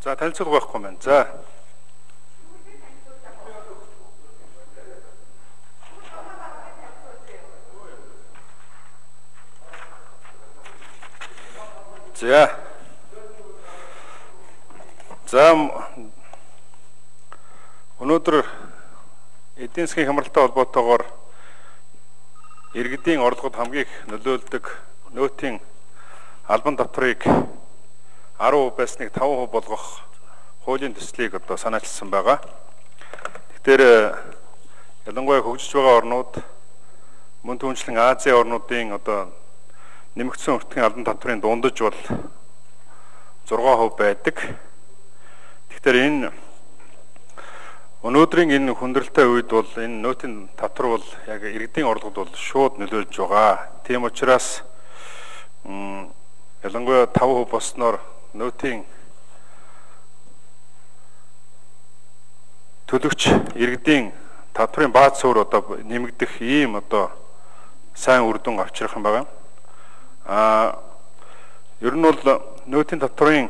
За танилцуулга байхгүй маань. За. За өнөөдөр эдийн засгийн хямралтай холбоотойгоор иргэдийн орлогод хамгийн их нөлөөлдөг нөөтийн албан татварыг 10% байсныг 5% болгох хуулийн төслийг одоо санаачилсан байгаа. Тэгэхээр ялангуяа хөгжиж байгаа орнууд, мөн түүнчлэн Азийн орнуудын одоо нэмэгдсэн өртгийн албан татврын дундаж бол 6% байдаг. Тэгэхээр энэ өнөөдрийн энэ хүндрэлтэй үед бол энэ нөөтийн татвар бол яг иргэдийн орлогод бол шууд нөлөөлж байгаа. Тийм учраас ялангуяа 5% болсноор нөөтийн төлөгч иргэдийн татврын бааз суурь одоо нэмэгдэх ийм одоо сайн үр дүн авчрах юм байна. Ер нь бол нөөтийн татврын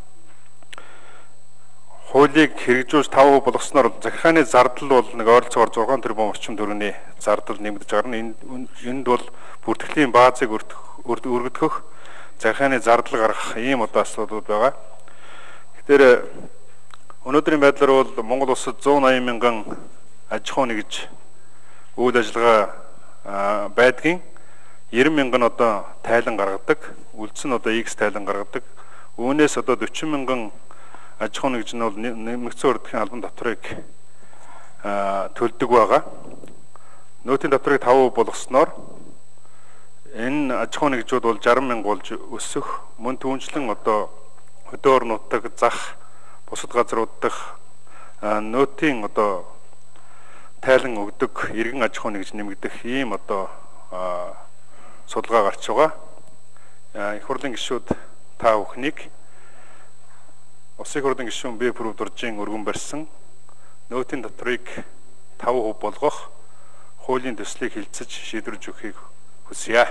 хуулийг хэрэгжүүлж 5% болгосноор захиргааны зардал бол нэг ойролцоогоор 6 тэрбум орчим төгрөгийн зардал нэмэгдэж байгаа нь энд бол бүртгэлийн баазыг өргөдгөх захиргааны зардал гаргах ийм одоо асуудал байгаа. Тэгэхээр өнөөдрийн байдлаар бол Монгол улсад 180 мянган аж ахуй нэгж үйл ажиллагаа байдгийн 90 мянган одоо тайлан гаргадаг, үлдсэн нь одоо X тайлан гаргадаг. Үүнээс одоо 40 мянган аж ахуй нэгж нь бол нэмэгдсэн өртгийн албан татварыг төлдөг байгаа. Нөөтийн татварыг 5% болгосноор энэ аж ахуй нэгжүүд бол 60 мянга болж өсөх, мөн түүнчлэн одоо хөдөө орнуудад зах, бусад газрууд дах нөөтийн одоо тайлан өгдөг иргэн аж ахуй нэгж нэмэгдэх ийм одоо судалгаа гарч байгаа. Их хурлын гишүүд та бүхнийг Улсын их хурлын гишүүн Б. Пүрэв дуржийн өргөн барьсан нөөтийн татварыг 5% болгох хуулийн төслийг хилцэж шийдвэрлэж өгөхийг хүсье.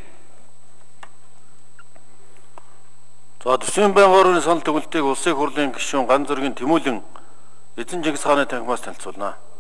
За төсвийн байнгын орны санал төгөлтийг Улсын их хурлын гишүүн Ган Зөргийн Тэмүүлэн Эзэн Чингис хааны танхимаас танилцуулна.